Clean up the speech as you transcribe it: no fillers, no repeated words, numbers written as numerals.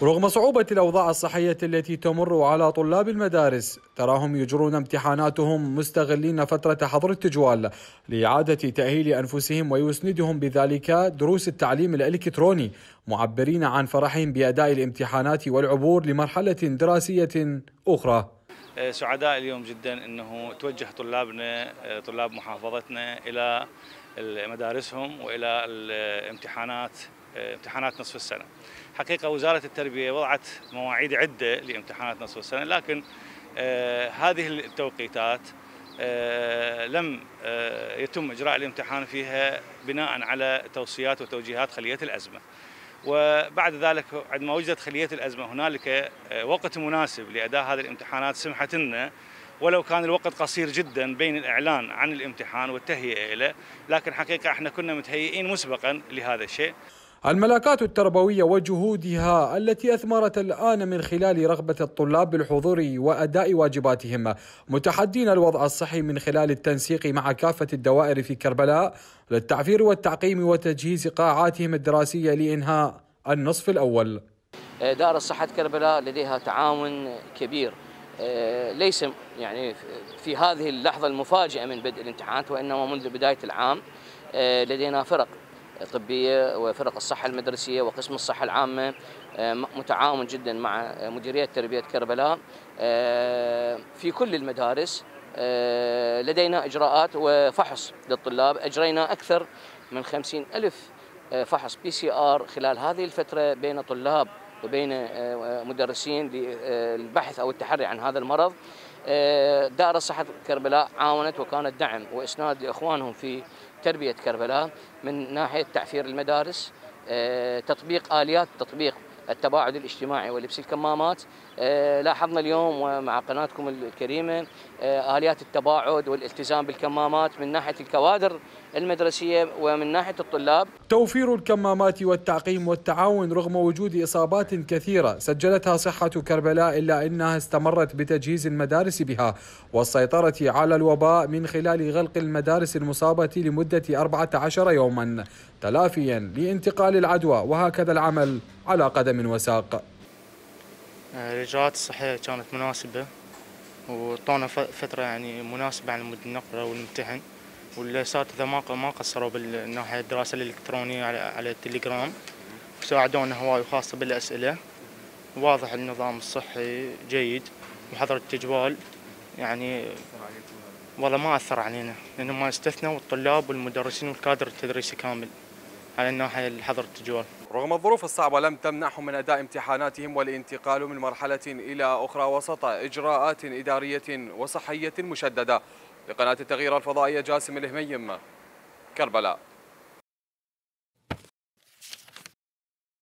رغم صعوبة الأوضاع الصحية التي تمر على طلاب المدارس، تراهم يجرون امتحاناتهم مستغلين فترة حظر التجوال لإعادة تأهيل أنفسهم، ويسندهم بذلك دروس التعليم الإلكتروني، معبرين عن فرحهم بأداء الامتحانات والعبور لمرحلة دراسية أخرى. سعداء اليوم جدا أنه توجه طلابنا طلاب محافظتنا إلى مدارسهم وإلى امتحانات نصف السنة. حقيقة وزارة التربية وضعت مواعيد عدة لامتحانات نصف السنة، لكن هذه التوقيتات لم يتم إجراء الامتحان فيها بناء على توصيات وتوجيهات خلية الأزمة. وبعد ذلك عندما وجدت خلية الأزمة هنالك وقت مناسب لأداء هذه الامتحانات سمحت لنا، ولو كان الوقت قصير جدا بين الإعلان عن الامتحان والتهيئة له، لكن حقيقة احنا كنا متهيئين مسبقا لهذا الشيء. الملكات التربوية وجهودها التي أثمرت الآن من خلال رغبة الطلاب بالحضور وأداء واجباتهم، متحدين الوضع الصحي من خلال التنسيق مع كافة الدوائر في كربلاء للتعفير والتعقيم وتجهيز قاعاتهم الدراسية لإنهاء النصف الأول. دائرة صحة كربلاء لديها تعاون كبير، ليس يعني في هذه اللحظة المفاجئة من بدء الامتحانات، وإنما منذ بداية العام لدينا فرق طبية وفرق الصحة المدرسية وقسم الصحة العامة متعاون جدا مع مديرية تربية كربلاء في كل المدارس. لدينا إجراءات وفحص للطلاب، أجرينا أكثر من 50,000 فحص PCR خلال هذه الفترة بين طلاب وبين مدرسين للبحث أو التحري عن هذا المرض. دائرة صحة كربلاء عاونت وكانت دعم وإسناد لإخوانهم في تربية كربلاء من ناحية تعفير المدارس، تطبيق آليات تطبيق التباعد الاجتماعي ولبس الكمامات. لاحظنا اليوم ومع قناتكم الكريمة آليات التباعد والالتزام بالكمامات من ناحية الكوادر المدرسية ومن ناحية الطلاب. توفير الكمامات والتعقيم والتعاون رغم وجود إصابات كثيرة سجلتها صحة كربلاء، إلا أنها استمرت بتجهيز المدارس بها والسيطرة على الوباء من خلال غلق المدارس المصابة لمدة 14 يوما تلافيا لانتقال العدوى، وهكذا العمل على قدم وساق. الإجراءات الصحية كانت مناسبة وطونا فترة يعني مناسبة على مود النقرة والامتحان، والأساتذة ما قصروا بالناحية الدراسة الإلكترونية على التليجرام، وساعدونا هواي خاصة بالأسئلة. واضح النظام الصحي جيد، وحظر التجوال يعني والله ما أثر علينا، لأنه ما استثنوا الطلاب والمدرسين والكادر التدريسي كامل على الناحية حظر التجوال. رغم الظروف الصعبة لم تمنعهم من أداء امتحاناتهم والانتقال من مرحلة إلى أخرى وسط إجراءات إدارية وصحية مشددة. لقناة التغيير الفضائية، جاسم الهميم، كربلاء.